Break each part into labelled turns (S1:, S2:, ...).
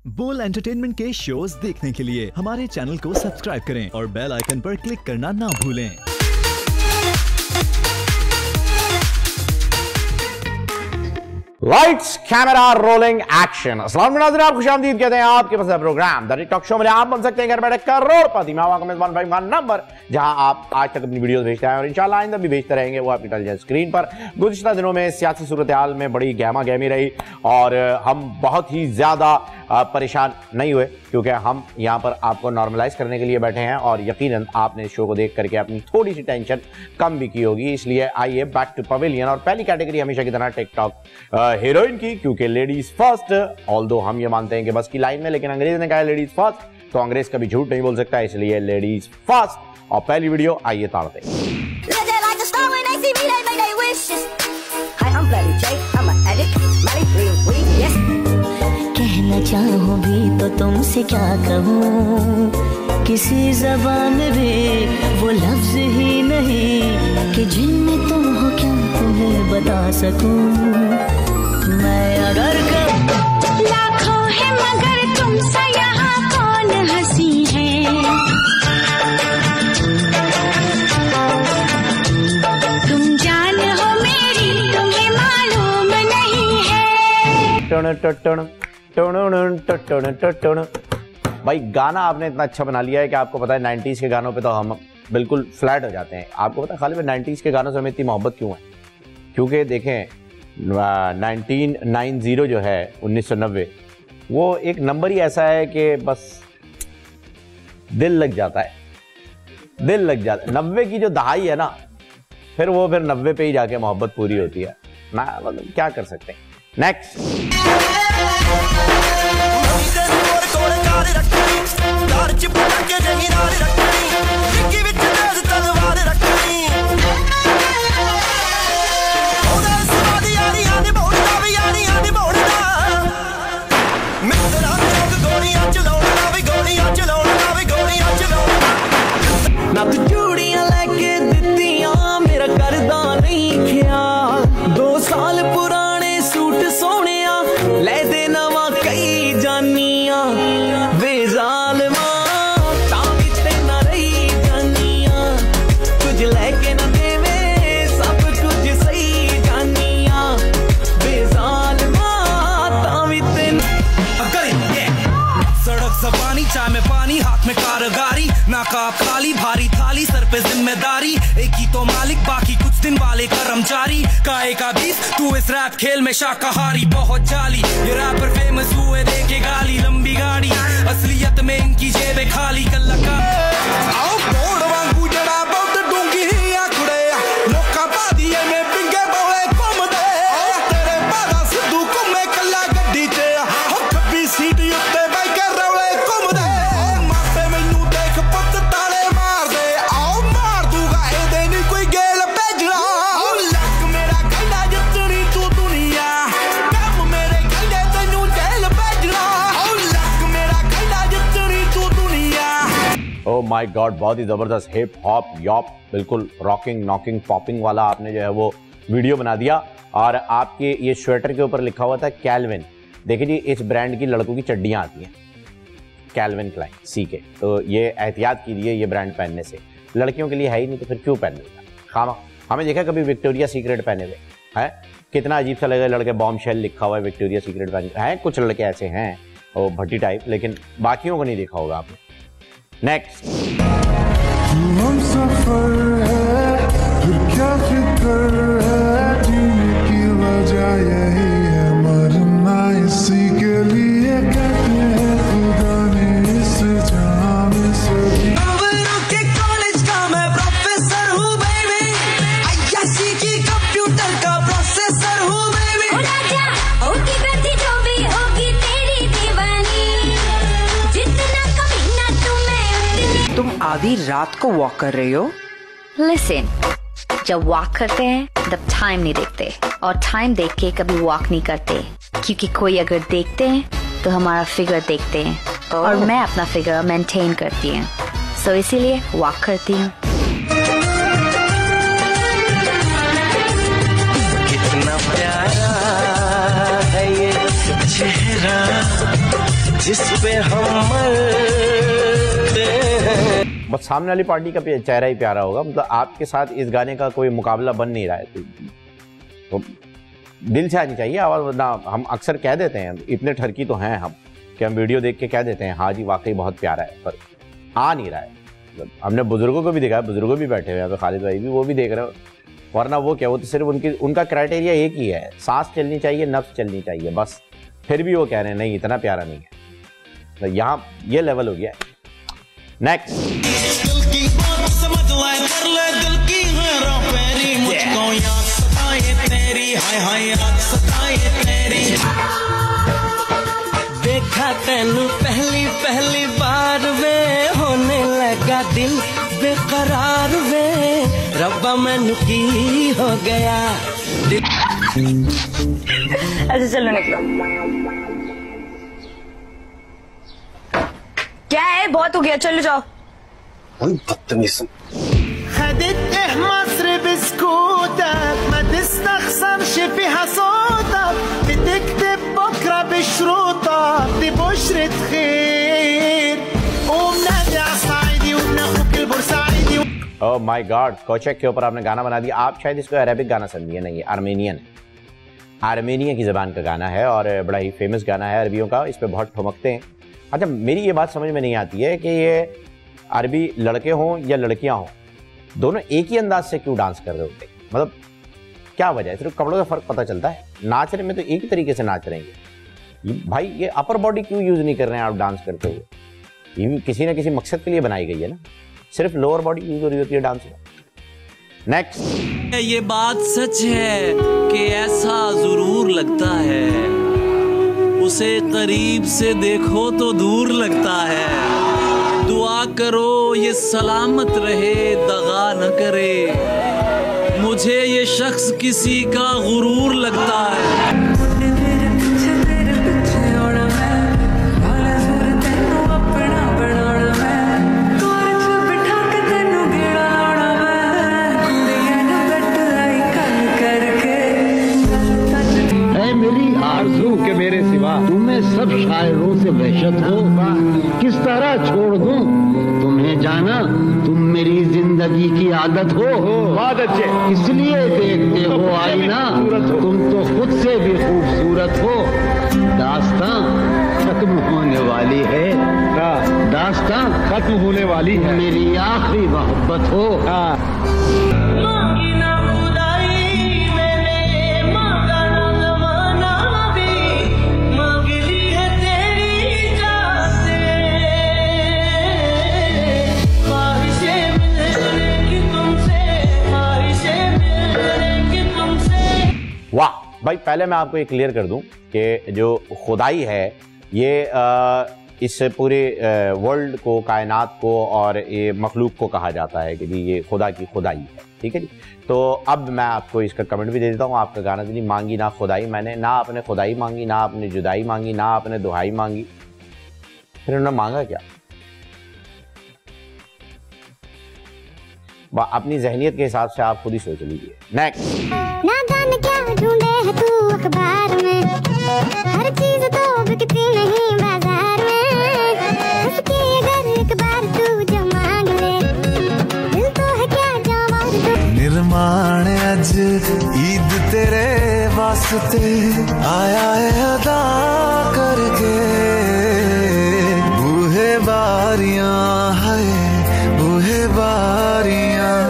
S1: बोल एंटरटेनमेंट के शोज देखने के लिए हमारे चैनल को सब्सक्राइब करें और बेल आइकन पर क्लिक करना ना भूलें।
S2: Lights camera rolling action. अस्सलाम वालेकुम, आप खुशामदीद कहते हैं आपके पसंद प्रोग्राम द टिकटॉक शो में आप बन सकते हैं घर बैठे करोड़पति। मैं आपका मेजबान भाई मान नंबर जहां आप आज तक अपनी वीडियोस भेजते हैं और इंशाल्लाह आइंदा भी भेजते रहेंगे, वो आपकी टेलीविजन स्क्रीन पर। गुज़िश्ता दिनों में सियासी सूरत हाल में बड़ी गहमा गहमी रही और हम बहुत ही ज्यादा परेशान नहीं हुए क्योंकि हम यहाँ पर आपको नॉर्मलाइज करने के लिए बैठे हैं और यकीनन आपने शो को देख करके अपनी थोड़ी सी टेंशन कम भी की होगी। इसलिए आइए बैक टू पवेलियन और पहली कैटेगरी हमेशा की तरह टिकटॉक हीरोइन की, क्योंकि लेडीज फर्स्ट। ऑल्दो हम ये मानते हैं कि बस की लाइन में, लेकिन अंग्रेज ने कहा है लेडीज फर्स्ट, तो अंग्रेज कभी झूठ नहीं बोल सकता, इसलिए लेडीज फर्स्ट। और पहली वीडियो आइए ताड़ते।
S3: कहना चाहूं भी तो तुमसे क्या कहूँ, किसी जबान में वो लफ्ज ही नहीं कि जिनमें तुम हो क्या तुम्हें बता सकूं। मैं अगर
S4: लाखों है मगर तुमसे यहाँ कौन हंसी है, तुम जान हो मेरी तुम्हें मालूम नहीं है।
S2: भाई गाना आपने इतना अच्छा बना लिया है कि आपको पता है 90s के गानों पे तो हम बिल्कुल फ्लैट हो जाते हैं। आपको पता है खाली में 90s के गानों से हमें इतनी मोहब्बत क्यों है? क्योंकि देखें 1990 जो है 1990, वो एक नंबर ही ऐसा है कि बस दिल लग जाता है, दिल लग जाता है। 90 की जो दहाई है ना, फिर 90 पे ही जाके मोहब्बत पूरी होती है ना, मतलब क्या कर सकते हैं। नेक्स्ट
S3: ना तू चूड़ियां लेके दित्तियां मेरा करदा नहीं ख्याल, 2 साल पुराने सूट सोहणिया ले दे नवा कई जानियां, बेजालमा तां भी ते ना रही जानियां, कुछ लेके ना देवे सब कुछ सही जानियां, बेजालमा तां भी ते
S5: सड़क से पानी, चाय में पानी, हाथ में कारगारी, नाकाब खाली, भारी थाली, सर पे जिम्मेदारी, एक ही तो मालिक बाकी कुछ दिन वाले कर्मचारी, काहे का बीस तू इस रैप खेल में शाकाहारी, बहुत जाली ये रैपर फेमस हुए देखे गाली, लंबी गाड़ी असलियत में इनकी जेबें खाली, कलाकार आओ बोड़ वांगू जड़ा बहुत डूंगी ही आंकड़े, लोका बादिए में पिंगे बोले कम दे, तेरे बादा सिद्धू को मैं कल्ला गड्डी चे हो कभी सीट उत्ते बैठ के रौले कम दे, मापे मैनू देख पत्त ताले मार दे, आओ मार दूंगा ए दे नहीं कोई गेल भेजना, लक मेरा कहना जितनी तू दुनिया, कम मेरे कहने तेनू जेल भेजना, लक मेरा कहना जितनी तू दुनिया।
S2: ओ माय गॉड, बहुत ही जबरदस्त हिप हॉप यॉप बिल्कुल रॉकिंग नॉकिंग पॉपिंग वाला आपने जो है वो वीडियो बना दिया। और आपके ये स्वेटर के ऊपर लिखा हुआ था कैल्विन। देखिए जी, इस ब्रांड की लड़कों की चड्डियां आती हैं कैल्विन क्लाइन सी के, तो ये एहतियात कीजिए ये ब्रांड पहनने से। लड़कियों के लिए है ही नहीं तो फिर क्यों पहनने का खामा। हमें देखा कभी विक्टोरिया सीक्रेट पहने हुए है, कितना अजीब सा लगे। लड़के बॉम्ब शेल लिखा हुआ है विक्टोरिया सीक्रेट पहने हैं, कुछ लड़के ऐसे हैं वो भट्टी टाइप, लेकिन बाकियों को नहीं देखा होगा आपने। नेक्स्ट
S6: हम सफर है फिर क्या फिक्र है, जीने की वजह यही है मरना इसी के लिए, कहते हैं खुदा ने इस जहां में सभी।
S5: के कॉलेज का मैं प्रोफेसर हूँ बेबी, आईएससी की कंप्यूटर का प्रोसेसर हूँ बेबी,
S4: राजा होगी गति जो भी होगी तेरी दीवानी, जितना कमीना तुम्हें
S7: तुम आधी रात को वॉक कर रही हो।
S8: लिसन, जब वॉक करते हैं तब टाइम नहीं देखते और टाइम देख के कभी वॉक नहीं करते, क्योंकि कोई अगर देखते हैं तो हमारा फिगर देखते हैं और मैं अपना फिगर मेंटेन करती हूँ, सो इसीलिए वॉक करती हूँ।
S3: कितना प्यारा है ये चेहरा, जिस पे हम मरते हैं।
S2: बस सामने वाली पार्टी का चेहरा ही प्यारा होगा, मतलब आपके साथ इस गाने का कोई मुकाबला बन नहीं रहा है, तो दिल से आनी चाहिए आवाज। वरना हम अक्सर कह देते हैं, इतने ठरकी तो हैं हम कि हम वीडियो देख के कह देते हैं हाँ जी वाकई बहुत प्यारा है, पर आ नहीं रहा है। मतलब हमने बुजुर्गों को भी देखा है, बुजुर्गों भी बैठे हुए हैं, खालिद भाई भी वो भी देख रहे हो, वरना वो क्या, वो तो सिर्फ उनका क्राइटेरिया एक ही है, सांस चलनी चाहिए, नफ्स चलनी चाहिए, बस। फिर भी वो कह रहे हैं नहीं इतना प्यारा नहीं है, तो यहाँ ये लेवल हो गया है। नेक्स्ट,
S3: देखा तेनू पहली पहली बार वे, होने लगा दिल बेकरार वे, रब्बा मैनू की हो गया।
S8: अच्छा चलो निकलो। क्या है, बहुत हो गया, चलो जाओ।
S3: बदतमीज।
S9: خدت مصر بسكوتك ما تستخسرش فيها صوتك بتكتب بكرة بشروطك دي بشرة خير قوم نادي على الصعيدي وابن اخوك البورسعيدي।
S2: ओह माय गॉड, कोचेक के ऊपर आपने गाना बना दिया। आप शायद इसको अरेबिक गाना समझिए, नहीं है आर्मेनियन है, आर्मेनिया की ज़बान का गाना है और बड़ा ही फेमस गाना है अरबियों का, इस पर बहुत ठुमकते हैं। अच्छा, मेरी ये बात समझ में नहीं आती है कि ये अरबी लड़के हों या लड़कियां हों, दोनों एक ही अंदाज से क्यों डांस कर रहे होते हैं? मतलब क्या वजह है? सिर्फ कपड़ों का फर्क पता चलता है, नाचने में तो एक ही तरीके से नाच रहे हैं भाई। ये अपर बॉडी क्यों यूज नहीं कर रहे हैं आप डांस करते हुए? ये भी किसी ना किसी मकसद के लिए बनाई गई है ना, सिर्फ लोअर बॉडी यूज हो रही होती है डांस में। नेक्स्ट,
S3: ये बात सच है कि ऐसा जरूर लगता है, उसे करीब से देखो तो दूर लगता है, दुआ करो ये सलामत रहे दगा न करे, मुझे ये शख्स किसी का गुरूर लगता है।
S10: मेरी आरज़ू के मेरे सिवा तुम्हें सब शायरों से वहशत हो, किस तरह छोड़ दूं तुम्हें जाना, तुम मेरी जिंदगी की आदत हो। बहुत अच्छे, इसलिए देखते हो आईना, तुम तो खुद से भी खूबसूरत हो। दास्तां खत्म होने वाली है, दास्तां खत्म होने वाली है, मेरी आखिरी मोहब्बत हो।
S2: वाह भाई, पहले मैं आपको ये क्लियर कर दूं कि जो खुदाई है ये इस पूरे वर्ल्ड को, कायनात को और ये मखलूक को कहा जाता है कि जी ये खुदा की खुदाई है, ठीक है जी। तो अब मैं आपको इसका कमेंट भी दे देता हूँ। आपका गाना जी, मांगी ना खुदाई मैंने, ना आपने खुदाई मांगी, ना आपने जुदाई मांगी, ना आपने दुहाई मांगी, फिर उन्होंने मांगा क्या? अपनी जहनियत के हिसाब से आप खुद ही सोच लीजिए। नेक्स्ट,
S4: नादान क्या ढूंढे है तू अखबार में, हर चीज तो बिकती नहीं बाजार में, उसके अगर एक बार तू जो मांग ले, दिल तो है क्या जवाब दो।
S6: निर्माण अज ईद तेरे वास्ते आया है अदा करके, बूहे बारियां है बूहे बारियां।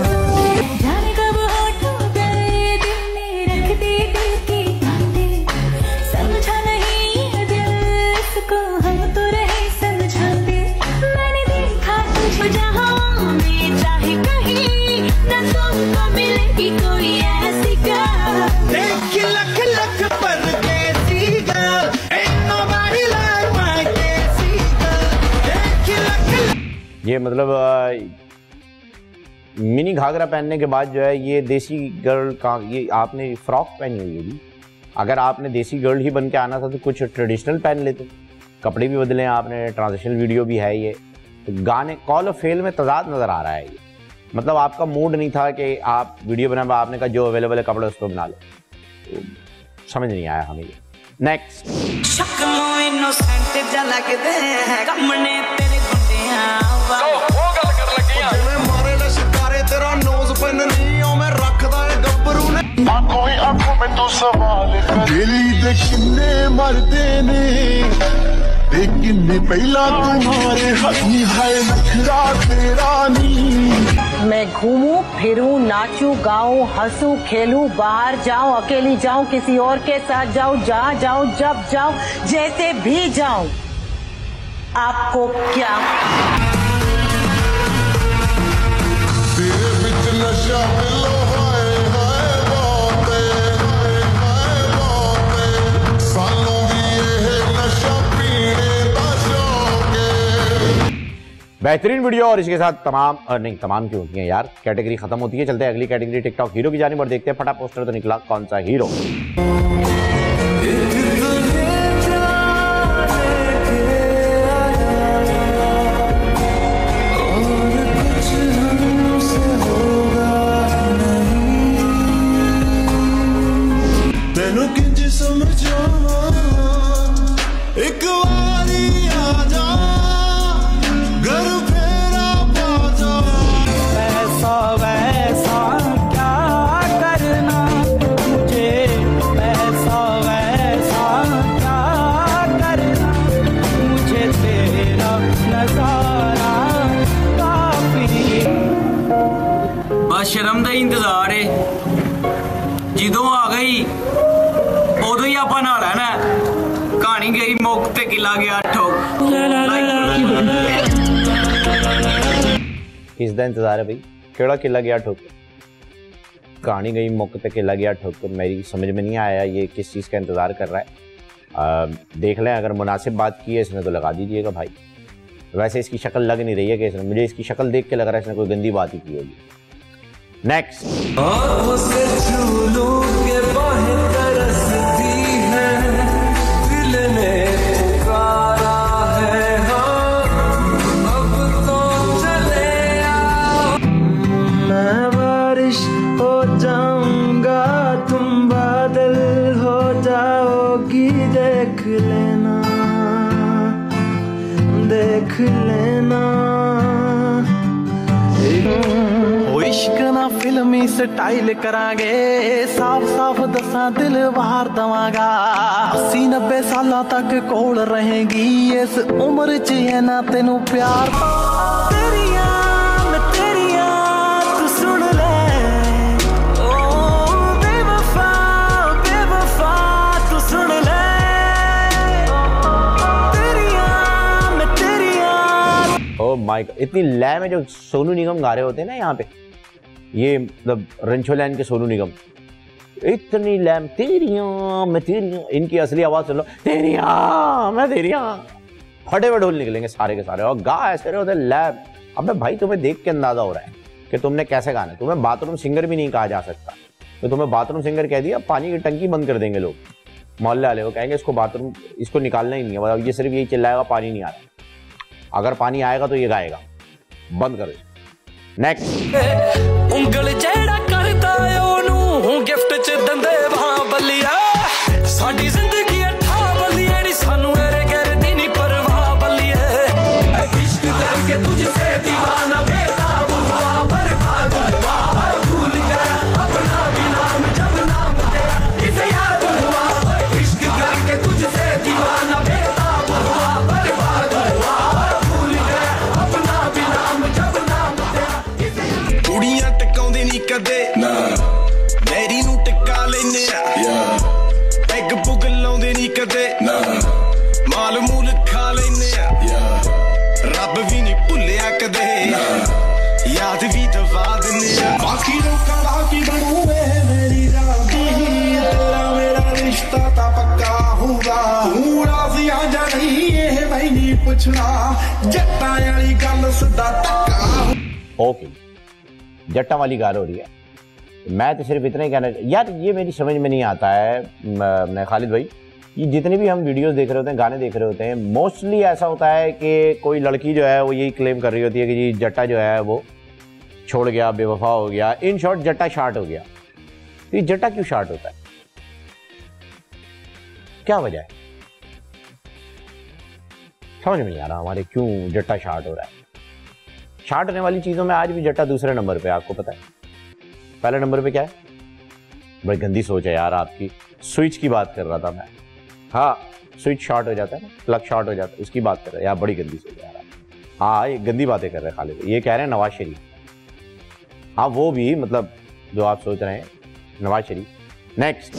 S2: ये मतलब मिनी घाघरा पहनने के बाद जो है ये देसी गर्ल का, ये आपने फ्रॉक पहनी हुई है जी। अगर आपने देसी गर्ल ही बन के आना था तो कुछ ट्रेडिशनल पहन लेते, कपड़े भी बदले आपने, ट्रांजिशनल वीडियो भी है ये, तो गाने कॉल ऑफ फेल में तजाद नजर आ रहा है ये। मतलब आपका मूड नहीं था कि आप वीडियो बना, आपने कहा जो अवेलेबल है कपड़े उस पर बना लो, तो समझ नहीं आया हमें ये। नेक्स्ट।
S3: शक्लों इनोसेंट जा लगदे हैं कमने तेरे गुंडियां वा वो गल कर लगियां जिवें मारे ने शिकारे तेरा नोज पेन नहीं ओ मैं रखदा है गब्बरू ने आंखों ही आंखों में तू सवाल कर
S6: दिली दे किन्ने मरदे ने ते किन्ने पहला तुम्हारे हथी है नखरा तेरा नी।
S11: मैं घूमूं फिरूं नाचूं गाऊं हंसूं खेलूं बाहर जाऊं अकेली जाऊं किसी और के साथ जाऊं जहाँ जाऊं जब जाऊं जैसे भी जाऊं आपको क्या
S6: तेरे बिच नशा मिलो हाय हाय बातें सालों भी ये नशा पीने दा शौक है।
S2: बेहतरीन वीडियो और इसके साथ तमाम नहीं तमाम क्यों होती है यार, कैटेगरी खत्म होती है। चलते हैं अगली कैटेगरी टिकटॉक हीरो की जानिब और देखते हैं फटा पोस्टर तो निकला कौन सा हीरो।
S9: तेनू किंज समझा एक वारी आ जा घर फेरा पाजा ऐसा वैसा क्या करना मुझे ऐसा वैसा क्या करना मुझे तेरा नजारा काफी
S5: बस शर्म का इंतजार है ਜਦੋਂ ਆ ਗਈ ਉਦੋਂ ਹੀ ਆਪਾਂ ਨਾਲ ਲੈਣਾ ਕਹਾਣੀ ਗਈ ਮੁੱਕ ਤੇ ਕਿਲਾ ਗਿਆ ਠੋਕ।
S2: किस दा इंतजार है भाई, केड़ा किला गया ठोक, कहानी गई मुक ते किला गया ठोक, मेरी समझ में नहीं आया ये किस चीज़ का इंतजार कर रहा है। देख लें अगर मुनासिब बात की है इसने तो लगा दीजिएगा भाई। वैसे इसकी शक्ल लग नहीं रही है कि इसने, मुझे इसकी शक्ल देख के लग रहा है इसने कोई गंदी बात ही की होगी। नेक्स्ट।
S3: मैं बारिश हो जाऊंगा तुम बादल हो जाओगी देख लेना देख लेना। इश्क ना फिल्मी स्टाइल करांगे साफ साफ दसा दिल बाहर दवांगा 80-90 साल तक कोल रहेगी इस उम्र च है ना तेनू प्यार तेरिया तू सुन ले ओ बेवफा बेवफा तू सुन ले तेरिया
S2: ओ माय गॉड, इतनी लय में जो सोनू निगम गा रहे होते हैं ना यहाँ पे, ये मतलब रंछोलैंड के सोनू निगम, इतनी लैम तेरियां मैं तेरियां, इनकी असली आवाज सुन लो, तेरियां मैं तेरियां, फटे हुए ढोल निकलेंगे सारे के सारे और गा ऐसे रहे होते लैम। अबे भाई तुम्हें देख के अंदाजा हो रहा है कि तुमने कैसे गाना, तुम्हें बाथरूम सिंगर भी नहीं कहा जा सकता, तो तुम्हें बाथरूम सिंगर कह दिया पानी की टंकी बंद कर देंगे लोग, मोहल्ले वाले को कहेंगे इसको बाथरूम इसको निकालना ही नहीं है, ये सिर्फ यही चिल्लाएगा पानी नहीं आ रहा, अगर पानी आएगा तो ये गाएगा, बंद करो। नेक्स्ट।
S3: ਉਂਗਲ ਜਿਹੜਾ ਕਰਦਾ ਉਹਨੂੰ ਗਿਫਟ ਚ ਦੰਦੇ ਬਾਹ ਬੱਲੀਆ ਸਾਡੀ ਜ਼ਿੰਦਗੀ ਅੱਠਾ ਬੱਲੀਏ ਨੀ ਸਾਨੂੰ ਇਹਦੇ ਕਰਦੀ ਨੀ ਪਰਵਾਹ ਬੱਲੀਏ ਇਸ਼ਕ ਕਰਕੇ ਤੁਝਸੇ दीवाना बेताब हुआ बर्बाद हुआ भूल गया अपना भी नाम जब नाम तेरा इसे याद हुआ इश्क करके तुझसे दीवाना बेताब हुआ बर्बाद हुआ भूल गया अपना भी नाम जब नाम तेरा कुड़ियां टकाਉਂਦੇ ਨਹੀਂ ਕਦੇ ਨਾ ਡੈਰੀ ਨੂੰ ਟਿਕਾ ਲੈਨੇ ਆ ਪੈਗ ਪੁਗ ਲਾਉਂਦੇ ਨਹੀਂ ਕਦੇ ਨਾ ਮਾਲ ਮੂਲ ਖਾ ਲੈਨੇ ਆ ਰੱਬ ਵੀ ਨਹੀਂ ਭੁੱਲਿਆ ਕਦੇ ਯਾਦ ਵੀ ਦਵਾ ਦਿੰਨੇ ਆ ਬਾਕੀ ਲੋਕਾਂ ਦਾ ਕੀ ਬਣੂਵੇ ਮੇਰੀ ਰਾਜ਼ੀ ਤੇਰਾ ਮੇਰਾ ਰਿਸ਼ਤਾ ਤਾਂ ਪੱਕਾ ਹੋਊਗਾ ਤੂੰ ਰਾਜ਼ੀ ਆ ਜਾ ਨਹੀਂ ਇਹ ਮੈਂ ਨਹੀਂ ਪੁੱਛਣਾ ਜੱਟਾਂ ਵਾਲੀ ਗੱਲ ਸਿੱਧਾ ਧੱਕਾ।
S2: ओके, जट्टा वाली गाल हो रही है, मैं तो सिर्फ इतना ही कहना यार, ये मेरी समझ में नहीं आता है। मैं खालिद भाई, ये जितने भी हम वीडियोस देख रहे होते हैं, गाने देख रहे होते हैं, मोस्टली ऐसा होता है कि कोई लड़की जो है वो यही क्लेम कर रही होती है कि जी जट्टा जो है वो छोड़ गया, बेवफा हो गया, इन शॉर्ट जट्टा शार्ट हो गया। तो ये जट्टा क्यों शार्ट होता है? क्या वजह है? समझ में नहीं आ रहा हमारे क्यों जट्टा शार्ट हो रहा है। शार्ट होने वाली चीजों में आज भी जट्टा दूसरे नंबर पे, आपको पता है। पहले नंबर पे क्या है? बड़ी गंदी सोच है यार आपकी। स्विच की बात कर रहा था मैं। हाँ, स्विच शॉर्ट हो जाता है ना, प्लग शॉर्ट हो जाता है, उसकी बात कर रहे हैं यार। बड़ी गंदी सोच है यार। हाँ, ये गंदी बातें कर रहे हैं खालिद। ये कह रहे हैं नवाज शरीफ। हाँ, वो भी मतलब जो आप सोच रहे हैं नवाज शरीफ। नेक्स्ट,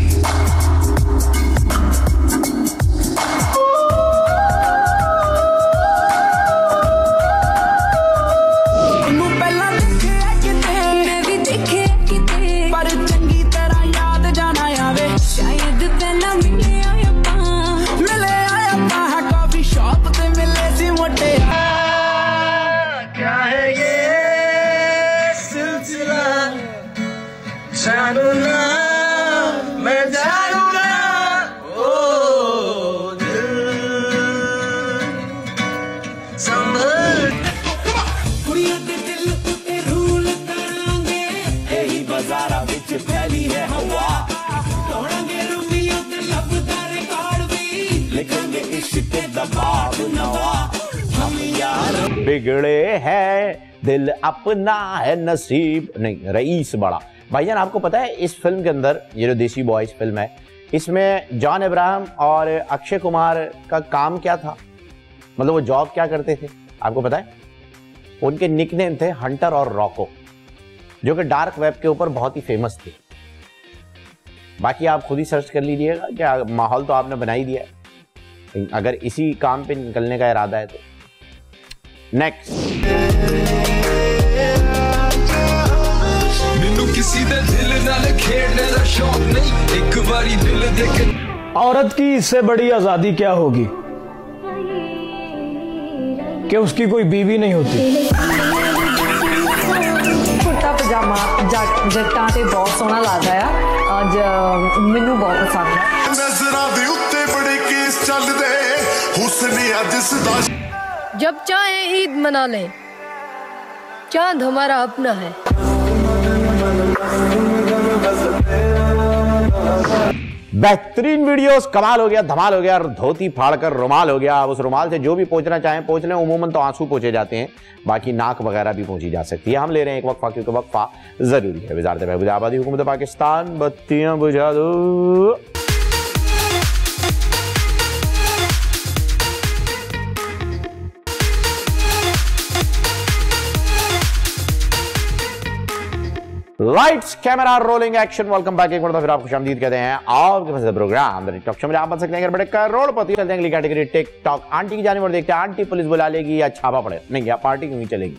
S2: बिगड़े हैं दिल अपना है नसीब नहीं रईस बड़ा। भाईजान आपको पता है इस फिल्म के अंदर, ये जो देसी बॉयज फिल्म है, इसमें जॉन अब्राहम और अक्षय कुमार का काम क्या था? मतलब वो जॉब क्या करते थे आपको पता है? उनके निकनेम थे हंटर और रॉको, जो कि डार्क वेब के ऊपर बहुत ही फेमस थे। बाकी आप खुद ही सर्च कर लीजिएगा, क्या माहौल तो आपने बना ही दिया है अगर इसी काम पे निकलने का इरादा है तो। नेक्स्ट,
S12: औरत की इससे बड़ी आजादी क्या होगी कि उसकी कोई बीवी नहीं होती।
S13: कुर्ता पजामा जट्टां ते बहुत सोहना लगदा है, आज मैनू बहुत पसंद है। नज़रां दे उत्ते बड़े केस चलदे, हुस्न अज सदा।
S14: जब चाहे ईद मना लें, चांद हमारा अपना है।
S2: बेहतरीन वीडियोस, कमाल हो गया, धमाल हो गया, धोती फाड़कर रुमाल हो गया। उस रुमाल से जो भी पोंछना चाहें पोंछ लें। उमूमन तो आंसू पोंछे जाते हैं, बाकी नाक वगैरह भी पोंछी जा सकती है। हम ले रहे हैं एक वक्फा, क्योंकि वक्फा जरूरी है। वजारत बहबूद आबादी हुकूमत पाकिस्तान, बत्तियां बुझा दो। Lights camera rolling action. Welcome back. एक बार फिर आप खुशामदीद कहते हैं आपके पसंद प्रोग्राम टॉक शो में। आप बन सकते हैं घर बैठे करोड़पति। चलते हैं कैटेगरी टिकटॉक आंटी की जानिब और देखते हैं आंटी पुलिस बुला लेगी या छापा पड़े नहीं, या पार्टी क्यों नहीं चलेगी।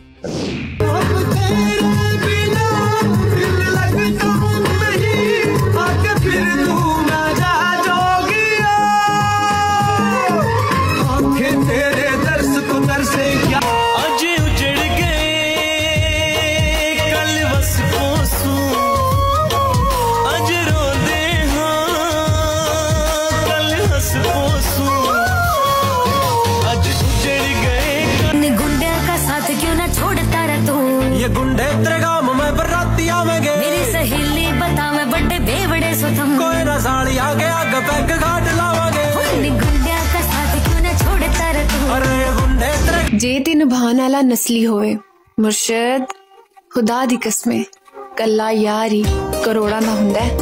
S3: गुंडे तेरे गांव में बराती आवेंगे, मेरी सहेली बता मैं बड़े बेवड़े सुथम, कोई ना साली आगे आगे पैक घाट लावांगे। गुंडे का साथ क्यों ना छोड़ता रे तू, अरे गुंडे तेरे
S15: जे ते निभाने वाला नस्ली होए मुर्शिद, खुदा दी कसमें कल्ला यारी करोड़ा ना हुंदा है।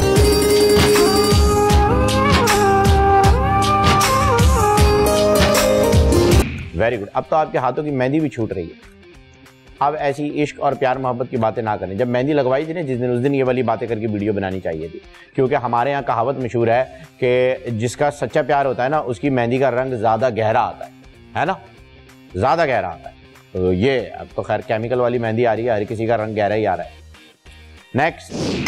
S2: Very good. अब तो आपके हाथों की मेहंदी भी छूट रही है। अब ऐसी इश्क और प्यार मोहब्बत की बातें ना करें। जब मेहंदी लगवाई थी ना जिस दिन, उस दिन ये वाली बातें करके वीडियो बनानी चाहिए थी, क्योंकि हमारे यहाँ कहावत मशहूर है कि जिसका सच्चा प्यार होता है ना, उसकी मेहंदी का रंग ज़्यादा गहरा आता है ना, ज़्यादा गहरा आता है। तो ये अब तो खैर केमिकल वाली मेहंदी आ रही है, हर किसी का रंग गहरा ही आ रहा है। नेक्स्ट,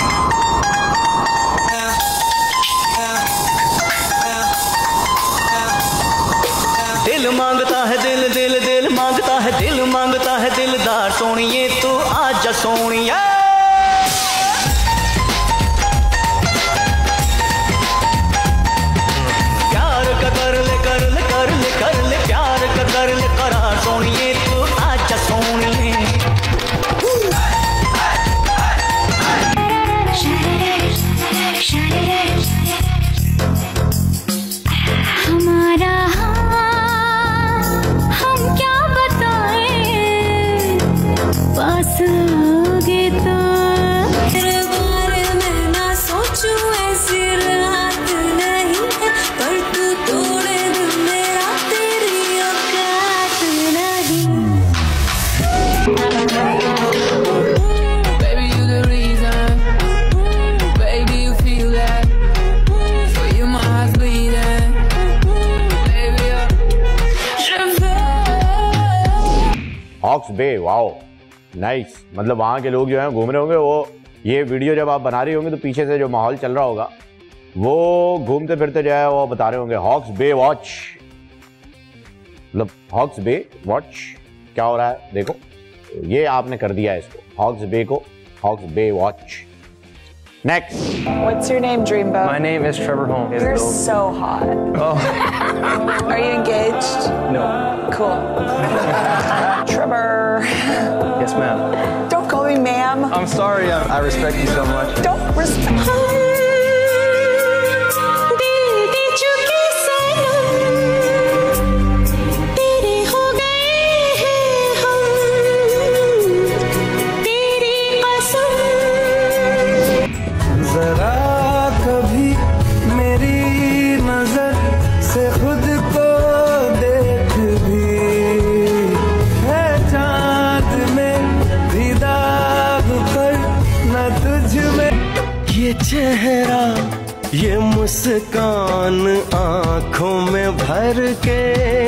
S3: दिल मांगता है दिल दिल दिल मांगता है दिल मांगता है दिलदार सोनिए तू आजा सोनिया। प्यार का कर ले कर ले कर ले कर ले प्यार का कर ले करार सोनिए तू आजा सोनिए।
S2: Hawke's Bay, wow nice. मतलब वहाँ के लोग जो हैं घूम रहे होंगे, वो ये वीडियो जब आप बना रही होंगे तो पीछे से जो माहौल चल रहा होगा वो घूमते फिरते जो है वो बता रहे होंगे हॉक्स बे वॉच, मतलब हॉक्स बे वॉच क्या हो रहा है देखो, ये आपने कर दिया है इसको, हॉक्स बे को Hawke's Bay watch. Next.
S16: What's your name, Dreamboat?
S17: My name is Trevor Holmes.
S16: You're so hot.
S17: Oh.
S16: Are you engaged?
S17: No.
S16: Cool. Trevor.
S17: Yes, ma'am.
S16: Don't call me ma'am.
S17: I'm sorry. I respect you so much.
S16: Don't respect.
S9: चेहरा ये मुस्कान आंखों में भर के,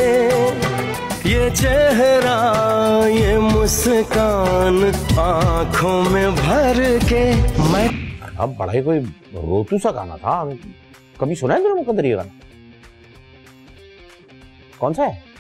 S9: ये चेहरा ये मुस्कान आंखों में भर के। मैं
S2: अब बड़ा ही कोई रोतू सा गाना था, कभी सुना है तुमने मुकद्दर ये गाना? कौन सा है?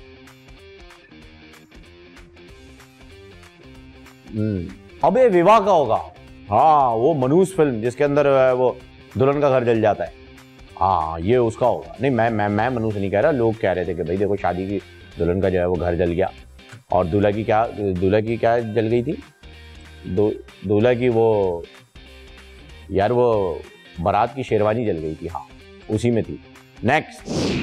S2: अबे विवाह का होगा। हाँ वो मनूस फिल्म जिसके अंदर वो दुल्हन का घर जल जाता है, हाँ ये उसका होगा। नहीं मैं मनूस नहीं कह रहा, लोग कह रहे थे कि भाई देखो शादी की दुल्हन का जो है वो घर जल गया, और दूल्हा की क्या जल गई थी, दूल्हा की वो यार वो बारात की शेरवानी जल गई थी, हाँ उसी में थी। नेक्स्ट।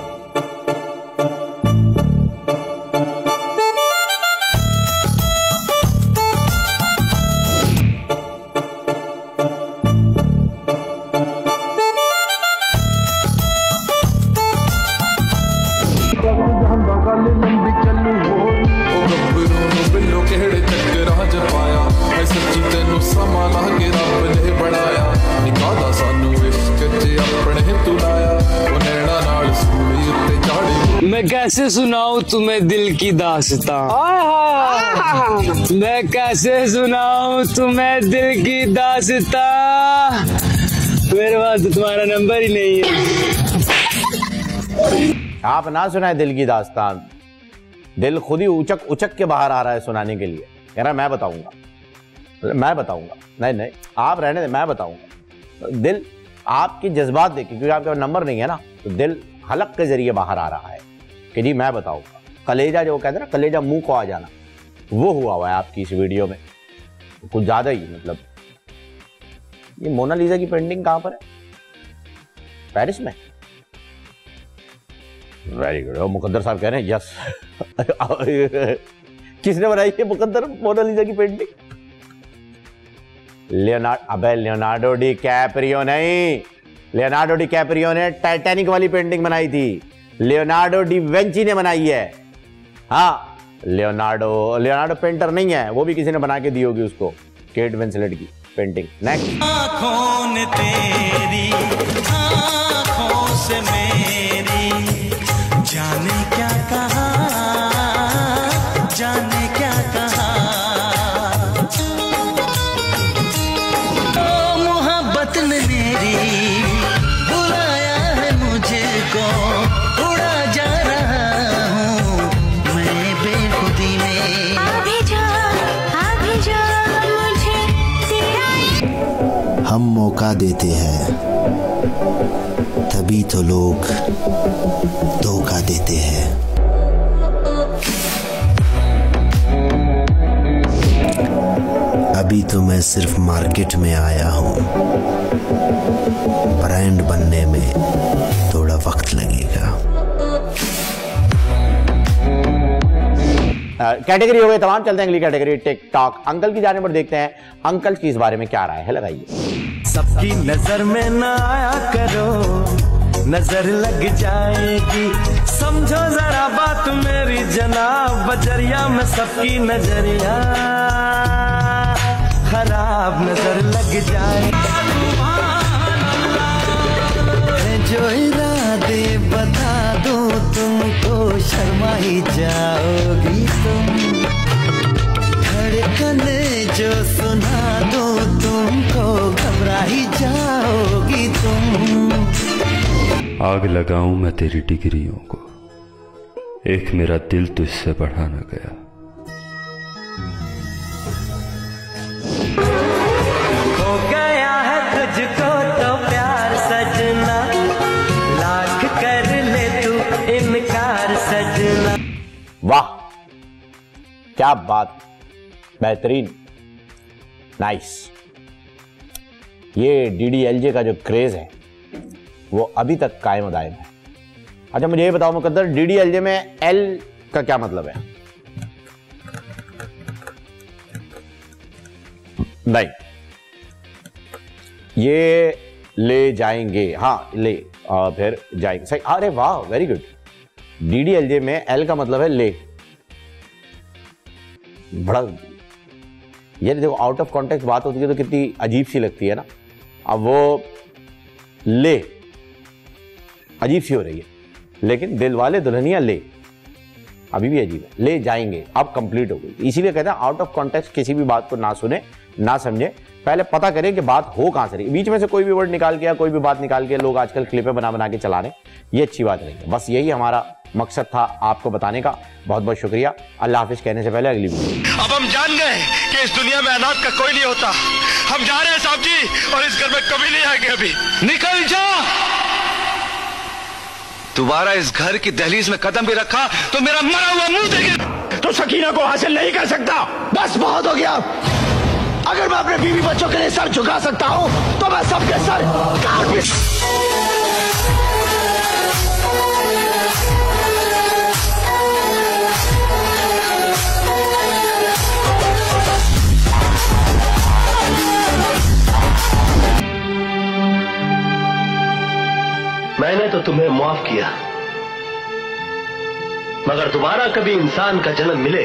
S18: मैं कैसे सुनाऊं तुम्हें दिल की दास्तां, मैं कैसे सुनाऊं तुम्हें दिल की दास्तां, मेरे पास तो तुम्हारा नंबर ही नहीं है।
S2: आप ना सुनाए दिल की दास्तान, दिल खुद ही उचक के बाहर आ रहा है सुनाने के लिए, कह रहा मैं बताऊंगा। नहीं आप रहने दे, मैं बताऊंगा। दिल आपके जज्बात देखे, क्योंकि आपका नंबर नहीं है ना, तो दिल हलक के जरिए बाहर आ रहा है कि जी मैं बताऊंगा। कलेजा जो कहते हैं ना, कलेजा मुंह को आ जाना, वो हुआ है आपकी इस वीडियो में कुछ ज्यादा ही। मतलब ये मोनालिसा की पेंटिंग कहां पर है? पेरिस में। Very good. मुकद्दर साहब कह रहे हैं यस। किसने बनाई है मुकद्दर मोनालिसा की पेंटिंग? लियोनार्डो डी कैप्रियो नहीं, लियोनार्डो डी कैप्रियो ने टाइटैनिक वाली पेंटिंग बनाई थी, लियोनार्डो डी विंची ने बनाई है। हाँ लियोनार्डो पेंटर नहीं है, वो भी किसी ने बना के दी होगी उसको, केट विंसलेट की पेंटिंग। नेक्स्ट।
S3: आँखों ने तेरी आँखों से मेरी जाने क्या कहा, जाने क्या कहा, मोहब्बत ने मेरी बुलाया है मुझको, उड़ा जा रहा हूँ मैं बेखुदी में।
S4: अभी जा मुझे तेरा।
S19: हम मौका देते हैं तभी तो लोग धोखा देते हैं। अभी तो मैं सिर्फ मार्केट में आया हूँ, ब्रांड बनने में थोड़ा वक्त लगेगा।
S2: कैटेगरी हो गई तमाम, चलते हैं अगली कैटेगरी टिकटॉक। अंकल की जाने पर देखते हैं अंकल की इस बारे में क्या राय है, लगाइए।
S9: सबकी नजर में ना आया करो, नजर लग जाएगी, समझो जरा बात मेरी जनाब, बजरिया में सबकी नजरिया खराब नजर लग जाए। जो इरादे बता दो तुमको शर्मा ही जाओगी तुम। ही जाओगी तुम।
S20: आग लगाऊं मैं तेरी डिग्रियों को, एक मेरा दिल तुझसे बढ़ा न गया।
S9: हो गया है तुझको तो प्यार सजना, लाख कर ले तू इनकार सजना।
S2: वाह क्या बात, बेहतरीन, नाइस। ये DDLJ का जो क्रेज है वो अभी तक कायम दायम है। अच्छा मुझे ये बताओ मुकद्दर, DDLJ में L का क्या मतलब है? नहीं, ये ले जाएंगे, हाँ ले फिर जाएंगे, सही। अरे वाह वेरी गुड। DDLJ में L का मतलब है ले। बड़ा ये देखो, आउट ऑफ कॉन्टेक्स्ट बात होती है तो कितनी अजीब सी लगती है ना। अब वो ले अजीब सी हो रही है, लेकिन दिल वाले दुल्हनिया ले अभी भी अजीब है। ले जाएंगे अब कंप्लीट हो गई। इसीलिए कहते हैं आउट ऑफ कॉन्टेक्स्ट किसी भी बात को ना सुने ना समझे, पहले पता करें कि बात हो कहां से रही। बीच में से कोई भी वर्ड निकाल के या कोई भी बात निकाल के लोग आजकल क्लिपें बना बना के चला रहे, ये अच्छी बात नहीं है। बस यही हमारा मकसद था आपको बताने का। बहुत बहुत शुक्रिया। अल्लाह हाफिज कहने से पहले अगली वीडियो।
S21: अब हम जान गए कि इस दुनिया में अनाथ का कोई नहीं होता। हम जा रहे हैं साहब जी, और इस घर में कभी नहीं आएंगे। अभी निकल जा। दोबारा इस घर की दहलीज में कदम भी रखा तो मेरा मरा हुआ मुंह देखे।
S12: तो सकीना को हासिल नहीं कर सकता। बस बहुत हो गया। अगर मैं अपने बीवी बच्चों के लिए सर झुका सकता हूं तो मैं सबके सर काट भी।
S10: मैंने तो तुम्हें माफ किया, मगर दोबारा कभी इंसान का जन्म मिले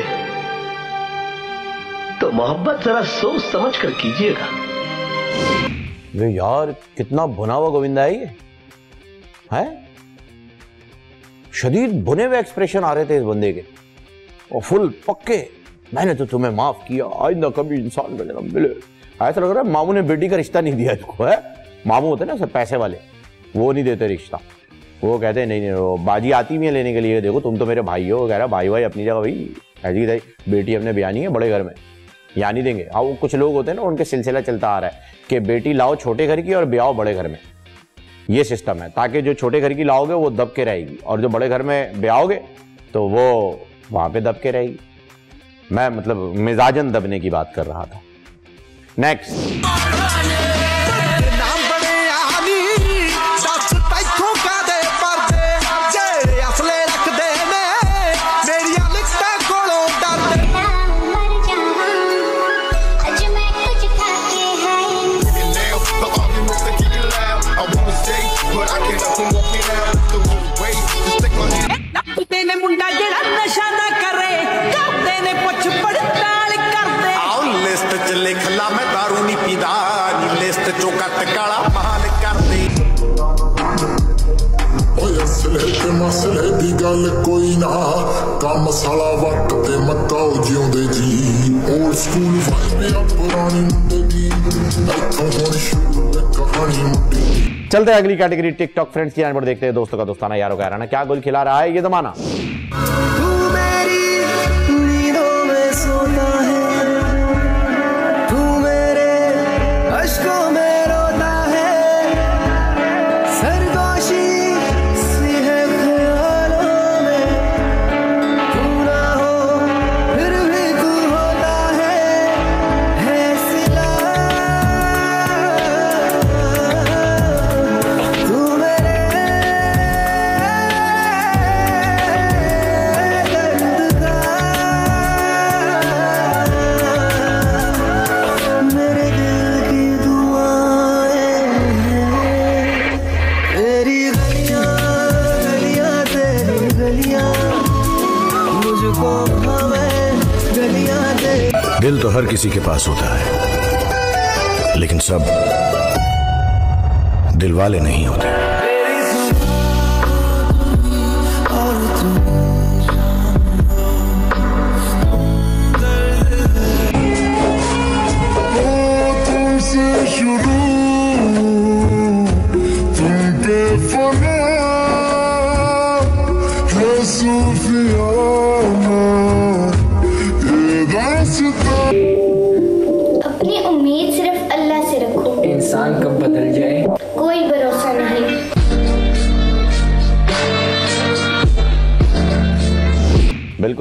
S10: तो मोहब्बत जरा सोच समझ कर कीजिएगा।
S2: वे यार कितना भुना हुआ गोविंदा है ये, है? शदीद भुने हुए एक्सप्रेशन आ रहे थे इस बंदे के, और फुल पक्के मैंने तो तुम्हें माफ किया, आइंदा कभी इंसान का जन्म मिले। ऐसा लग रहा है मामू ने बेटी का रिश्ता नहीं दिया इसको, है? मामू होते ना सब पैसे वाले, वो नहीं देते रिश्ता। वो कहते हैं नहीं वो बाजी आती भी है लेने के लिए, देखो तुम तो मेरे भाई हो। कह रहा भाई भाई अपनी जगह भाई, ऐसी बेटी हमने ब्याह नहीं है बड़े घर में, यहाँ नहीं देंगे। हाँ वो कुछ लोग होते हैं ना उनके सिलसिला चलता आ रहा है कि बेटी लाओ छोटे घर की और ब्याह बड़े घर में। ये सिस्टम है, ताकि जो छोटे घर की लाओगे वो दब के रहेगी, और जो बड़े घर में ब्याहोगे तो वो वहां पे दब के रहेगी। मैं मतलब मिजाजन दबने की बात कर रहा था। नेक्स्ट
S3: मुंडा जड़ा नशा ना करे, करते ने पुछ पड़ताल करते।
S21: आओ लिस्ट च लिख ला मैं दारू नहीं पीदा, नी लिस्ट चो कट काला माल कर दे।
S6: ओए असले ते मसले दी गल कोई ना, काम साला वक्त ते मकाओ जिउंदे जी। ओल्ड स्कूल वाइब या पुरानी मुंडे दी, इत्थों हुण शुरू है कहानी मुंडे।
S2: चलते हैं अगली कैटेगरी टिकटॉक फ्रेंड्स की पर देखते हैं दोस्तों का दोस्ताना यारों का याराना क्या गुल खिला रहा है ये जमाना।
S9: तू मेरी नींदों में सोता है, तू मेरे अश्कों में रोता है, सरगोशी सी है ख्यालों में, तू ना हो फिर भी तू होता है सिला।
S19: दिल तो हर किसी के पास होता है, लेकिन सब दिल वाले नहीं होते।
S6: तुमसे शुरू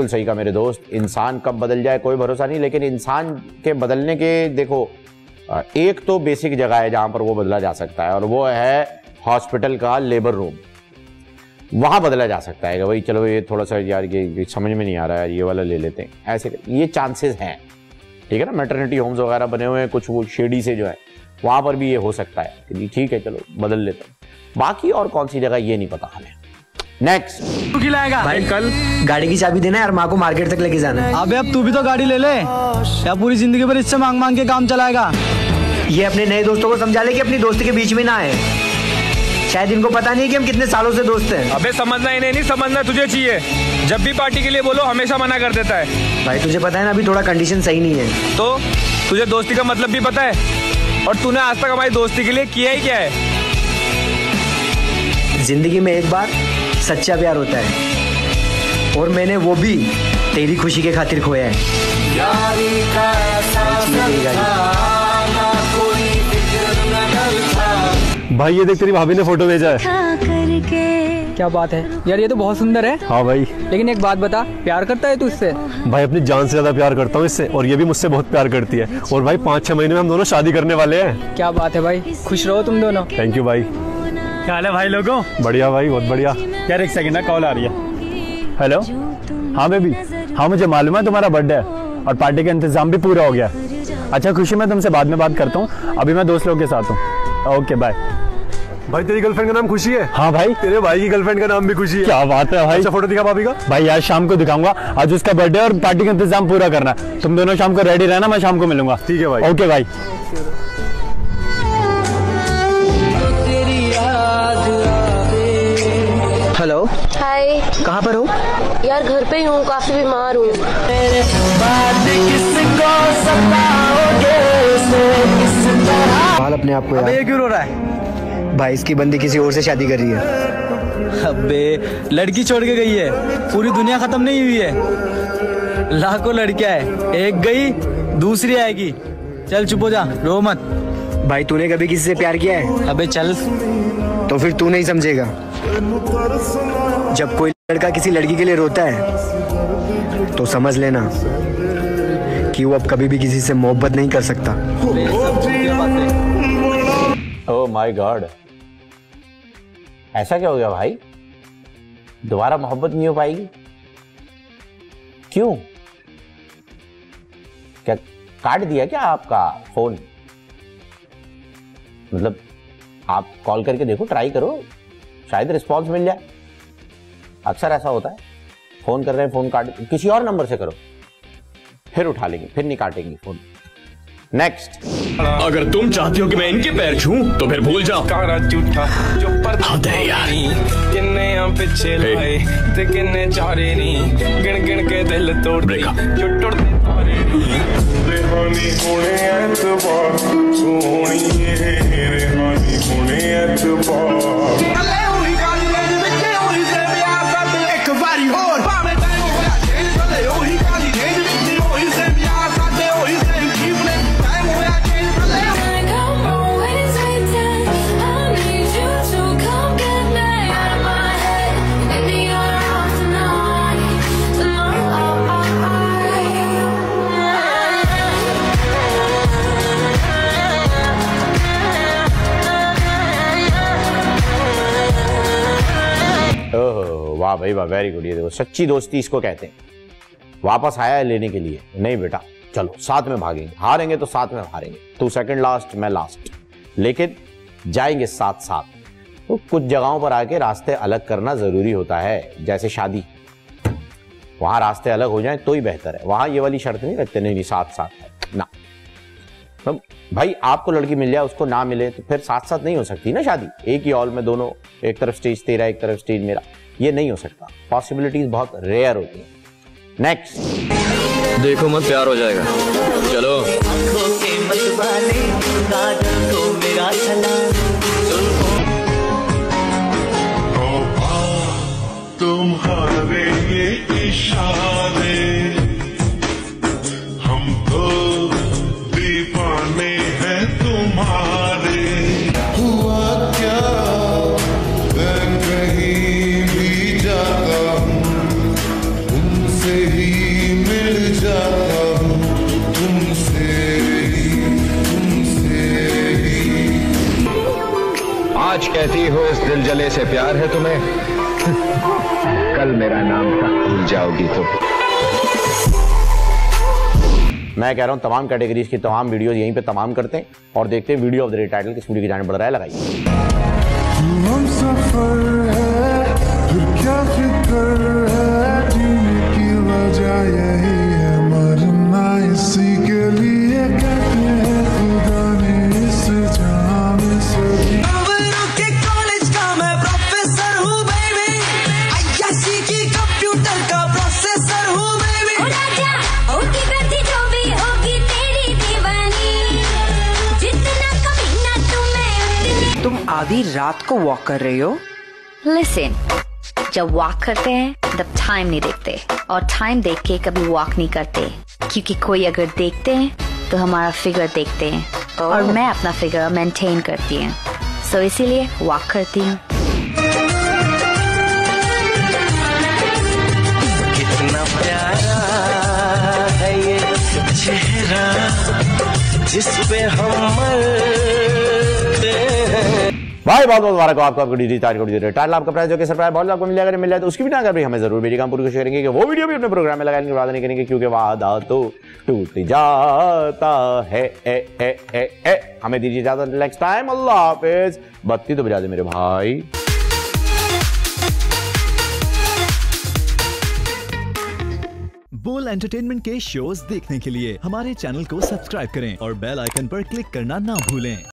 S2: बिल्कुल सही कहा मेरे दोस्त, इंसान कब बदल जाए कोई भरोसा नहीं, लेकिन इंसान के बदलने के देखो एक तो बेसिक जगह है जहां पर वो बदला जा सकता है, और वो है हॉस्पिटल का लेबर रूम। वहां बदला जा सकता है कि भाई चलो ये थोड़ा सा यार ये समझ में नहीं आ रहा है, ये वाला ले लेते हैं, ऐसे ये चांसेस हैं, ठीक है ना। मैटरनिटी होम्स वगैरह बने हुए हैं कुछ वो शेडी से जो है, वहां पर भी ये हो सकता है कि ठीक है चलो बदल लेते हैं। बाकी और कौन सी जगह ये नहीं पता हमें। नेक्स्ट
S18: तू खिलाएगा
S1: भाई, कल गाड़ी की चाबी देना है और माँ को मार्केट तक लेके जाना है।
S18: अबे अब तू भी तो गाड़ी ले ले, या पूरी जिंदगी भर इससे मांग मांग के काम चलाएगा।
S1: ये अपने नए दोस्तों को समझा ले कि अपनी दोस्ती के बीच में ना आए, शायद इनको पता नहीं कि हम कितने सालों से दोस्त हैं।
S18: अबे समझना इन्हें नहीं, समझना तुझे चाहिए। जब भी पार्टी के लिए बोलो हमेशा मना कर देता है।
S1: भाई तुझे पता है ना अभी थोड़ा कंडीशन सही नहीं है।
S18: तो तुझे दोस्ती का मतलब भी पता है, और तूने आज तक हमारी दोस्ती के लिए किया ही क्या है?
S1: जिंदगी में एक बार सच्चा प्यार होता है, और मैंने वो भी तेरी खुशी के खातिर खोया है।
S22: भाई ये देख तेरी भाभी ने फोटो भेजा है।
S18: क्या बात है यार, ये तो बहुत सुंदर है।
S22: हाँ भाई,
S18: लेकिन एक बात बता, प्यार करता है तू इससे?
S22: भाई अपनी जान से ज्यादा प्यार करता हूँ इससे, और ये भी मुझसे बहुत प्यार करती है। और भाई 5-6 महीने में हम दोनों शादी करने वाले हैं।
S18: क्या बात है भाई, खुश रहो तुम दोनों।
S22: थैंक यू भाई।
S18: क्या हाल है भाई लोगों?
S22: बढ़िया भाई, बहुत बढ़िया।
S18: यार एक सेकंड ना, कॉल आ रही है।
S22: हेलो, हाँ बेबी, हाँ मुझे मालूम है तुम्हारा बर्थडे है और पार्टी का इंतजाम भी पूरा हो गया। अच्छा खुशी, मैं तुमसे बाद में बात करता हूँ, अभी मैं दोस्त लोग के साथ हूँ। Okay bye. भाई तेरी गर्लफ्रेंड का नाम खुशी है? हाँ भाई। तेरे भाई की गर्लफ्रेंड का नाम भी खुशी है। क्या बात है भाई। अच्छा फोटो दिखा भाभी का। भाई यार शाम को दिखाऊंगा, आज उसका बर्थडे और पार्टी का इंतजाम पूरा करना। तुम दोनों शाम को रेडी रहना, मैं शाम को मिलूंगा। ठीक है भाई। ओके भाई।
S1: Hello,
S23: hi.
S1: कहाँ पर हो?
S23: यार घर पे ही हूँ, काफी बीमार हूँ।
S1: हाल अपने आप को यार।
S18: अबे ये क्यों रो रहा है?
S1: भाई इसकी बंदी किसी और से शादी कर रही है।
S18: अबे लड़की छोड़ के गई है, पूरी दुनिया खत्म नहीं हुई है। लाखों लड़कियां है, एक गई दूसरी आएगी। चल चुप हो जा, रो मत।
S1: भाई तूने कभी किसी से प्यार किया है?
S18: अबे चल।
S1: तो फिर तू नहीं समझेगा। जब कोई लड़का किसी लड़की के लिए रोता है तो समझ लेना कि वो अब कभी भी किसी से मोहब्बत नहीं कर सकता।
S2: ओह माय गॉड, ऐसा क्या हो गया भाई? दोबारा मोहब्बत नहीं हो पाएगी? क्यों? क्या काट दिया क्या आपका फोन? मतलब आप कॉल करके देखो, ट्राई करो, शायद रिस्पॉन्स मिल जाए। अक्सर ऐसा होता है, फोन कर रहे हैं, फोन काट, किसी और नंबर से करो, फिर उठा लेंगे, फिर नहीं काटेंगे फोन। नेक्स्ट,
S24: अगर तुम चाहती हो कि मैं इनके पैर छूं तो फिर भूल जाओ।
S5: झूठा जो पर किन्ने हम पीछे लाए ते किन्ने चारे नी, गिन गिन के दिल तोड़ दे जो टुटदे तारे
S6: रेहानी होने एतबार सोहणीए, रेहानी होने एतबार।
S5: एक बारी होर भाਵੇਂ ਤੈਨੂੰ ਹੋਇਆ ਚੇਂਜ ਭਲੇ ਉਹੀ ਕਾਲੀ ਰੇਂਜ ਵਿੱਚ ਉਹੀ ਸੇ ਪਿਆਰ ਸਾਡੇ ਉਹੀ ਸੇ ਕੀਪਨੇ ਟਾਈਮ ਹੋਇਆ ਚੇਂਜ ਭਲੇ
S2: वाह भाई वाह, वेरी गुड। ये देखो सच्ची दोस्ती इसको कहते हैं। वापस आया है लेने के लिए, नहीं बेटा चलो साथ में भागेंगे, हारेंगे तो साथ में हारेंगे, तू सेकंड लास्ट मैं लास्ट, लेकिन जाएंगे साथ साथ। तो कुछ जगहों पर आके रास्ते अलग करना जरूरी होता है, जैसे शादी, वहां रास्ते अलग हो जाएं तो ही बेहतर है। वहां ये वाली शर्त नहीं रखते, नहीं साथ साथ है ना। तो भाई आपको लड़की मिल जाए, उसको ना मिले तो फिर साथ साथ नहीं हो सकती ना शादी। एक ही हॉल में दोनों, एक तरफ स्टेज तेरा एक तरफ स्टेज मेरा, ये नहीं हो सकता। पॉसिबिलिटीज बहुत रेयर होती हैं। नेक्स्ट,
S24: देखो मत प्यार हो जाएगा, चलो।
S6: तुम्हारे ये इशारे, हम तो दीवाने हैं तुम्हारे। हुआ क्या मैं कहीं भी जाता हूँ, उनसे ही
S7: कहती हो इस दिल जले से प्यार है तुम्हें, कल मेरा नाम तक भूल जाओगी तुम।
S2: मैं कह रहा हूं तमाम कैटेगरीज की तमाम वीडियोस यहीं पे तमाम करते हैं और देखते हैं video of the day title किस वीडियो की जाने बढ़ रहा है। लगाइए।
S6: हम सफर है फिर क्या फिक्र है, जीने की वजह यही है मरना इसी के लिए कहते हैं खुदा ने इस जहां में सभी।
S3: के कॉलेज का मैं प्रोफेसर हूँ बेबी, आईएससी की कंप्यूटर का प्रोसेसर हूँ बेबी।
S4: होगी गलती जो भी होगी तेरी दीवानी, जितना कमीना तुम्हें
S16: तुम आधी रात को वॉक कर रही हो?
S8: लिसन, जब वॉक करते हैं तब टाइम नहीं देखते और टाइम देख के कभी वॉक नहीं करते, क्योंकि कोई अगर देखते हैं तो हमारा फिगर देखते हैं और मैं अपना फिगर मेंटेन करती हूँ, सो इसीलिए वॉक करती हूँ।
S9: कितना प्यारा है ये चेहरा जिस पे हम मरते हैं।
S2: भाई बहुत बहुत मुबारक हो आपको, आपको डीजी टाइटल आपका प्राइस जो कि सरप्राइज बहुत आपको मिल जाएगा, मिल जाए तो उसकी भी ना अगर भी हमें जरूर भेजिएगा, हम पूरी कोशिश करेंगे कि वो वीडियो भी अपने प्रोग्राम में लगाने की वादा नहीं करेंगे, क्योंकि वादा तो टूट जाता है। हमें दीजिए इजाजत, नेक्स्ट टाइम अल्लाह हाफिज। बत्ती तो बजा दे मेरे भाई।
S11: बोल एंटरटेनमेंट के शोज देखने के लिए हमारे चैनल को सब्सक्राइब करें और बेल आइकन पर क्लिक करना ना भूलें।